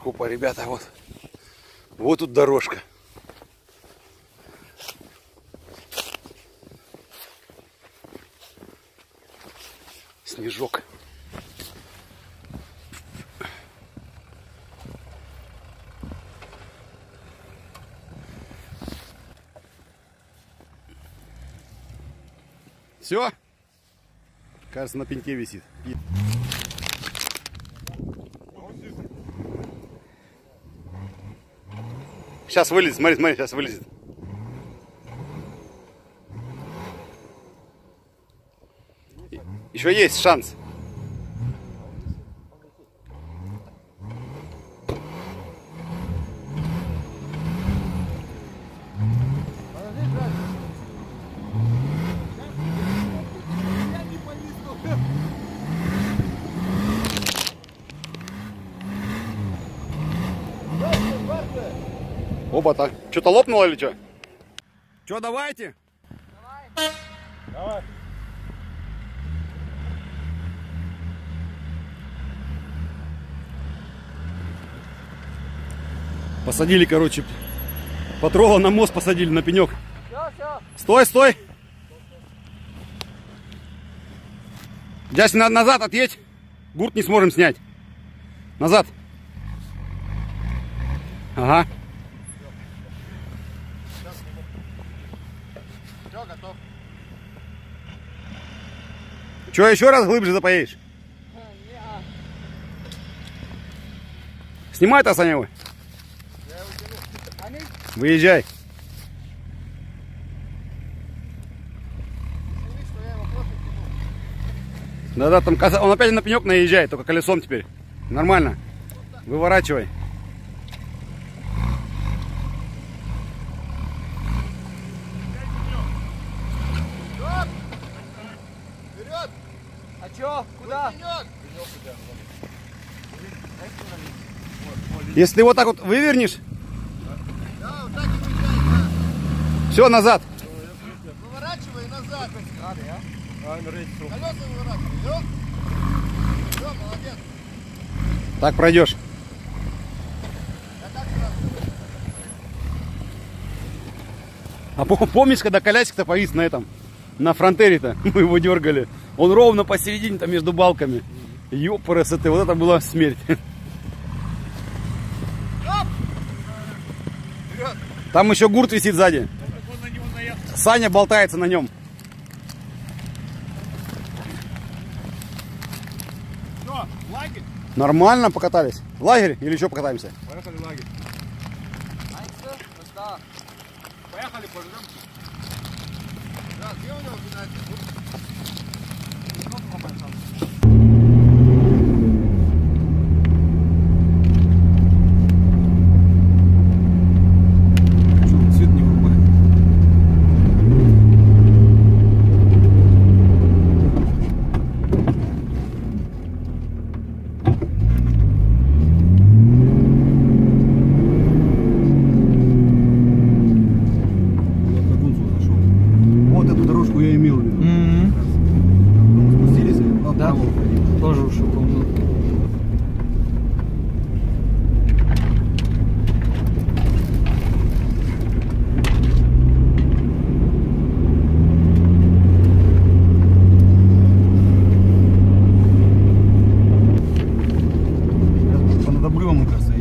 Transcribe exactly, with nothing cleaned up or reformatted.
Опа, ребята, вот. Вот тут дорожка. Снежок. Все? Кажется, на пеньке висит. Сейчас вылезет, смотри, смотри, сейчас вылезет. Еще есть шанс. Оба так. Что-то лопнуло или что? Что, давайте? Давай. Давай. Посадили, короче, патрола на мост посадили, на пенек. Все, все. Стой, стой. Дядь, на назад отъедь. Гурт не сможем снять. Назад. Ага. Все, готов. Че, еще раз глубже запоедешь? Снимай-то, Саня, его. Выезжай. Да-да, там он опять на пенек наезжает, только колесом теперь. Нормально. Выворачивай. Вперед! А чё? Куда? Если ты вот так вот вывернешь, да, вот так и выезжай, да. все, назад. Выворачивай назад. Колеса выворачивай. Все, молодец. Так пройдешь. А помнишь, когда колясик-то повис на этом, на фронтере-то, мы его дергали, он ровно посередине-то между балками. Ёпарасоте, вот это была смерть. Там еще гурт висит сзади. Саня болтается на нем. Что, лагерь? Нормально покатались. Лагерь или еще покатаемся? Поехали в лагерь. Поехали, пожрем. Да, где у него Цвет не врубает. Вот эту дорожку я имел в виду. Mm-hmm. Спустились, а да? Тоже ушел, помню. По над обрывом, мне кажется.